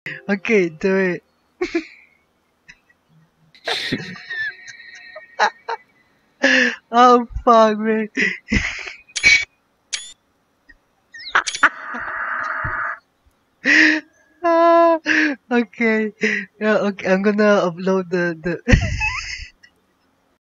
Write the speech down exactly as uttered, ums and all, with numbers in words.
Okay, do it. Oh fuck, man. Ah, okay. Yeah, okay. I'm gonna upload the the.